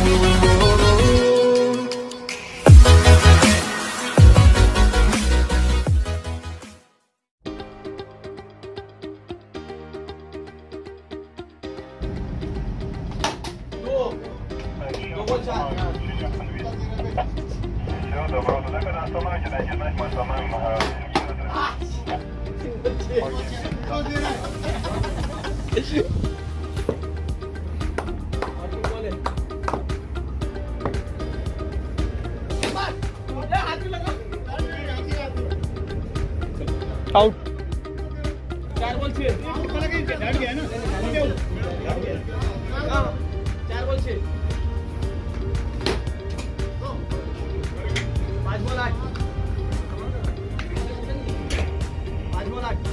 Out. 4 ball 6 डाल गया ना 4 ball 6 5 ball 8 5 ball 8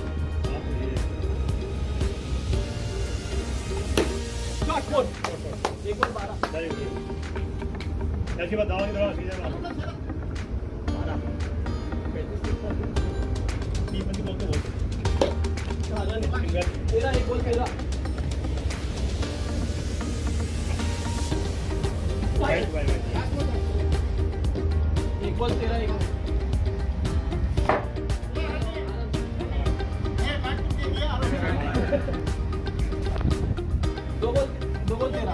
shot 4 1 ball 12 ऐसी बात दावा की तरह सीधा 12 टीम बंदी बोलते बोलते तेरा 1 बॉल तेरा राइट राइट 1 बॉल तेरा 1 2 बॉल तेरा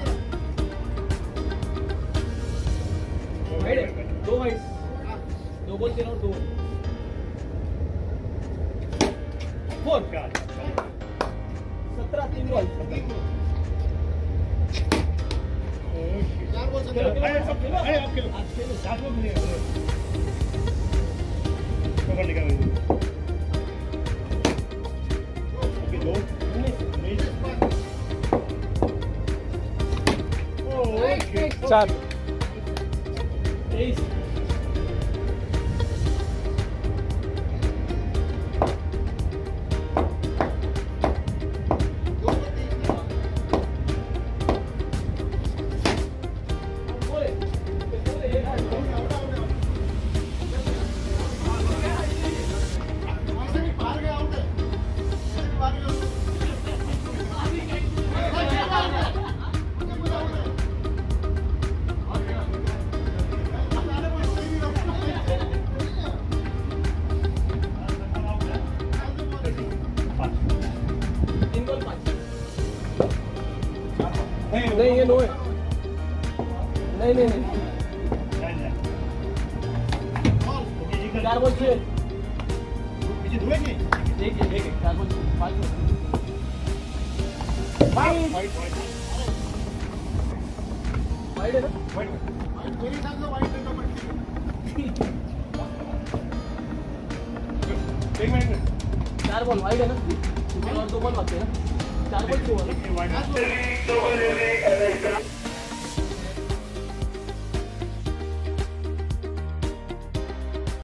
वाइड 2 वाइड 2 बॉल तेरा और 2 4 17 3 बॉल 4 बॉल 4 23 नहीं ये नो है। नहीं नहीं नहीं 4 बॉल 6 पीछे धुए नहीं एक 4 बॉल 5 वाइड वाइड है ना मेरे हिसाब से वाइड देना पड़ती 1 मिनट 4 बॉल वाइड है ना और 2 बॉल बाकी है ना 4 बॉल 2 है ना वाइड